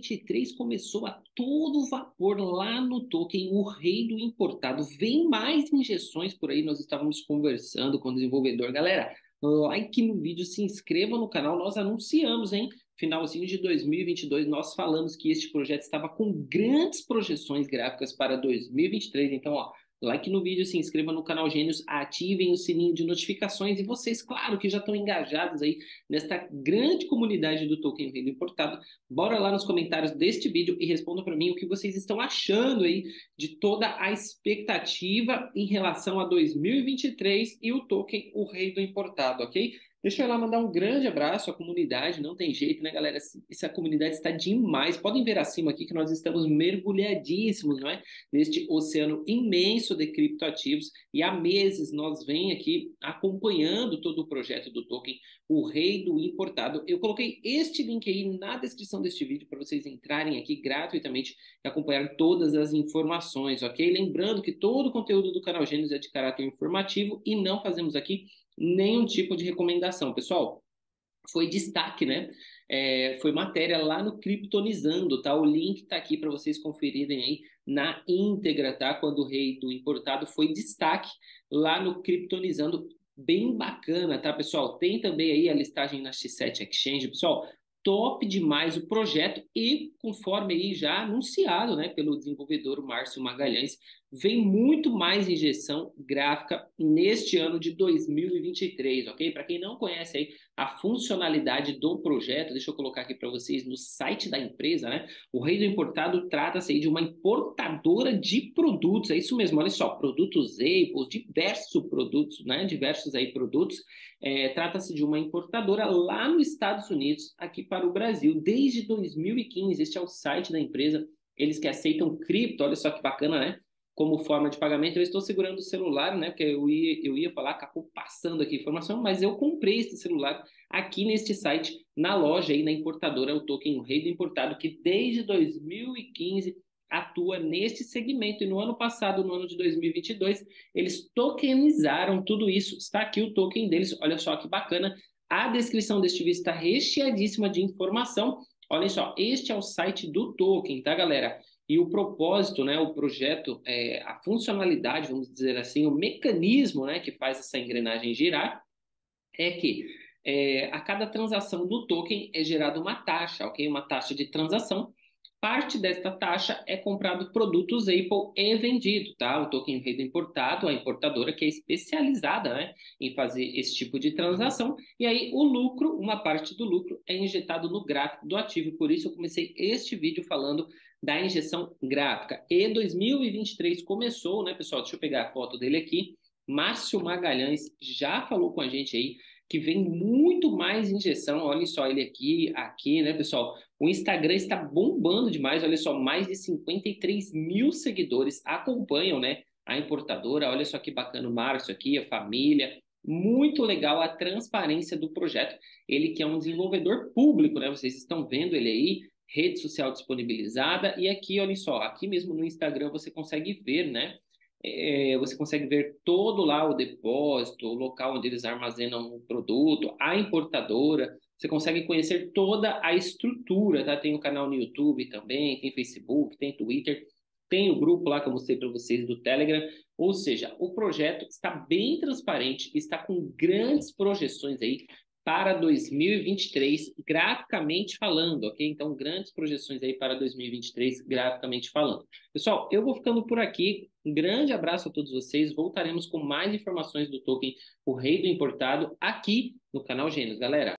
2023 começou a todo vapor lá no token O Rei do Importado. Vem mais injeções por aí, nós estávamos conversando com o desenvolvedor. Galera, like no vídeo, se inscreva no canal, nós anunciamos, hein? Finalzinho de 2022, nós falamos que este projeto estava com grandes projeções gráficas para 2023. Então, ó, like no vídeo, se inscreva no canal Gênios, ativem o sininho de notificações e vocês, claro, que já estão engajados aí nesta grande comunidade do token Rei do Importado, bora lá nos comentários deste vídeo e responda para mim o que vocês estão achando aí de toda a expectativa em relação a 2023 e o token O Rei do Importado, ok? Deixa eu lá mandar um grande abraço à comunidade, não tem jeito, né, galera? Essa comunidade está demais. Podem ver acima aqui que nós estamos mergulhadíssimos, não é? Neste oceano imenso de criptoativos e há meses nós vem aqui acompanhando todo o projeto do token O Rei do Importado. Eu coloquei este link aí na descrição deste vídeo para vocês entrarem aqui gratuitamente e acompanhar todas as informações, ok? Lembrando que todo o conteúdo do canal Gênios é de caráter informativo e não fazemos aqui nenhum tipo de recomendação. Pessoal, foi destaque, né? Foi matéria lá no Criptonizando, tá? O link tá aqui para vocês conferirem aí na íntegra, tá? Quando o Rei do Importado foi destaque lá no Criptonizando, bem bacana, tá, pessoal? Tem também aí a listagem na X7 Exchange, pessoal. Top demais o projeto e conforme aí já anunciado, né, pelo desenvolvedor Márcio Magalhães, vem muito mais injeção gráfica neste ano de 2023, ok? Para quem não conhece aí a funcionalidade do projeto, deixa eu colocar aqui para vocês no site da empresa, né? O Rei do Importado trata-se aí de uma importadora de produtos, é isso mesmo, olha só, produtos Apple, diversos produtos, né? Diversos aí produtos. Trata-se de uma importadora lá nos Estados Unidos, aqui para o Brasil, desde 2015. Este é o site da empresa, eles que aceitam cripto, olha só que bacana, né? Como forma de pagamento. Eu estou segurando o celular, né? Porque eu ia falar, acabou passando aqui a informação, mas eu comprei esse celular aqui neste site, na loja aí, na importadora, o token O Rei do Importado, que desde 2015 atua neste segmento. E no ano passado, no ano de 2022, eles tokenizaram tudo isso. Está aqui o token deles, olha só que bacana. A descrição deste vídeo está recheadíssima de informação. Olha só, este é o site do token, tá, galera? E o propósito, né, o projeto, a funcionalidade, vamos dizer assim, o mecanismo, né, que faz essa engrenagem girar, é que a cada transação do token é gerada uma taxa, ok? Uma taxa de transação. Parte desta taxa é comprado produtos Apple e vendido, tá? O token Rei do Importado, a importadora que é especializada, né, em fazer esse tipo de transação. E aí o lucro, uma parte do lucro é injetado no gráfico do ativo. Por isso eu comecei este vídeo falando da injeção gráfica. E 2023 começou, né, pessoal? Deixa eu pegar a foto dele aqui. Márcio Magalhães já falou com a gente aí que vem muito mais injeção. Olha só ele aqui, né, pessoal? O Instagram está bombando demais. Olha só, mais de 53 mil seguidores acompanham, né, a importadora. Olha só que bacana o Márcio aqui, a família. Muito legal a transparência do projeto. Ele que é um desenvolvedor público, né? Vocês estão vendo ele aí, rede social disponibilizada. E aqui, olha só, aqui mesmo no Instagram você consegue ver, né? Você consegue ver todo lá o depósito, o local onde eles armazenam o produto, a importadora. Você consegue conhecer toda a estrutura, tá? Tem o canal no YouTube também, tem Facebook, tem Twitter, tem o grupo lá que eu mostrei para vocês do Telegram. Ou seja, o projeto está bem transparente, está com grandes projeções aí para 2023, graficamente falando, ok? Então, grandes projeções aí para 2023, graficamente falando. Pessoal, eu vou ficando por aqui. Um grande abraço a todos vocês. Voltaremos com mais informações do token O Rei do Importado aqui no canal Gênios, galera.